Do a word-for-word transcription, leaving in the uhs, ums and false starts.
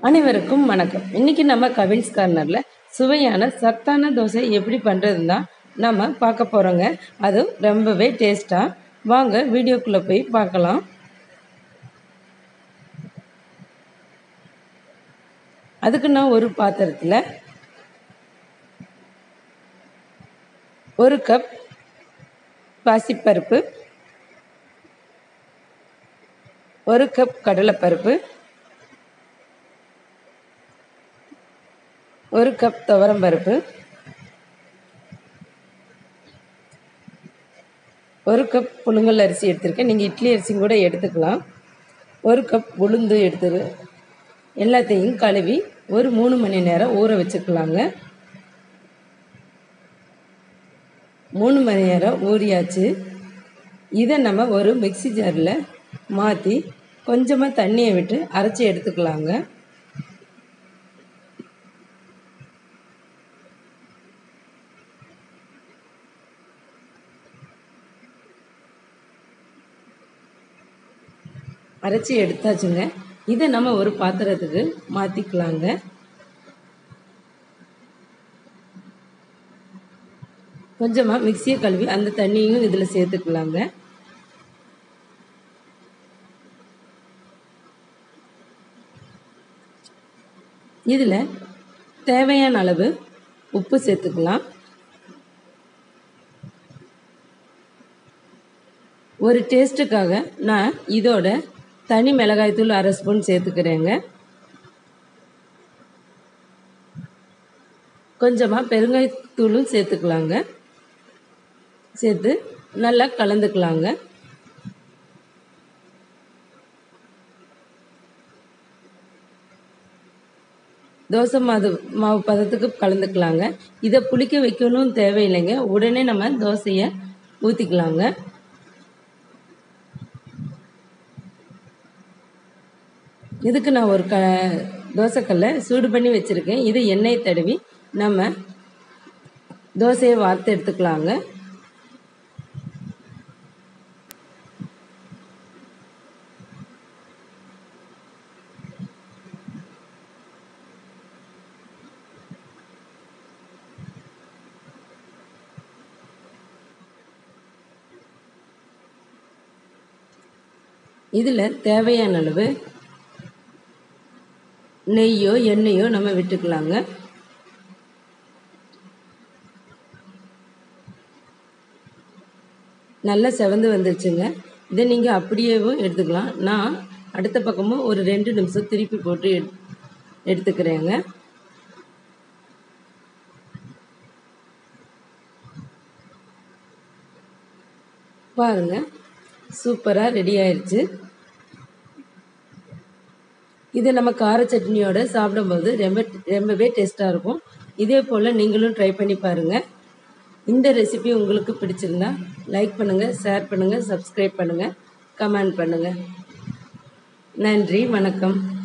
அனைவருக்கும் வணக்கம். இன்னைக்கு நம்ம கவின்ஸ் கார்னர்ல சுவையான சத்தான தோசை எப்படி பண்றதுன்னு தான் நம்ம பார்க்க போறோங்க. அது ரொம்பவே டேஸ்டா. வாங்க வீடியோக்குள்ள போய் பார்க்கலாம். அதுக்கு நான் ஒரு பாத்திரத்தில் ஒரு கப் பாசிப்பருப்பு, ஒரு கப் கடலைப்பருப்பு, ஒரு கப் துவரம்பருப்பு, ஒரு கப் புழுங்கல் அரிசி எடுத்திருக்கேன். நீங்கள் இட்லி அரிசி கூட எடுத்துக்கலாம். ஒரு கப் உளுந்து எடுத்து எல்லாத்தையும் கழுவி ஒரு மூணு மணி நேரம் ஊற வச்சுக்கலாங்க. மூணு மணி நேரம் ஊறியாச்சு. இதை நம்ம ஒரு மிக்சி ஜாரில் மாற்றி கொஞ்சமாக தண்ணியை விட்டு அரைச்சி எடுத்துக்கலாங்க. அரைச்சி எடுத்தாச்சுங்க. இதை நம்ம ஒரு பாத்திரத்துக்கு மாற்றிக்கலாங்க. கொஞ்சமாக மிக்சியை கழுவி அந்த தண்ணியும் இதில் சேர்த்துக்கலாங்க. இதில் தேவையான அளவு உப்பு சேர்த்துக்கலாம். ஒரு டேஸ்ட்டுக்காக நான் இதோட தனி மிளகாய்த்தூள் அரை ஸ்பூன் சேர்த்துக்கிறேங்க. கொஞ்சமாக பெருங்காயத்தூளும் சேர்த்துக்கலாங்க. சேர்த்து நல்லா கலந்துக்கலாங்க. தோசை மாவு மாவு பதத்துக்கு கலந்துக்கலாங்க. இதை புளிக்க வைக்கணும் தேவையில்லைங்க. உடனே நம்ம தோசையை ஊற்றிக்கலாங்க. இதுக்கு நான் ஒரு க தோசைக்கல்லை சூடு பண்ணி வச்சுருக்கேன். இது எண்ணெய் தடவி நம்ம தோசையை வார்த்து எடுத்துக்கலாங்க. இதில் தேவையான அளவு நெய்யோ எண்ணெயோ நம்ம விட்டுக்கலாங்க. நல்லா செவந்து வந்துருச்சுங்க. இதை நீங்கள் அப்படியேவும் எடுத்துக்கலாம். நான் அடுத்த பக்கமும் ஒரு ரெண்டு நிமிஷம் திருப்பி போட்டு எடு எடுத்துக்கிறேங்க. பாருங்க, சூப்பராக ரெடி ஆயிடுச்சு. இது நம்ம கார சட்னியோட சாப்பிடும்போது ரொம்ப ரொம்பவே டேஸ்ட்டாக இருக்கும். இதே போல் நீங்களும் ட்ரை பண்ணி பாருங்கள். இந்த ரெசிபி உங்களுக்கு பிடிச்சிருந்தா லைக் பண்ணுங்கள், ஷேர் பண்ணுங்கள், சப்ஸ்கிரைப் பண்ணுங்கள், கமெண்ட் பண்ணுங்கள். நன்றி, வணக்கம்.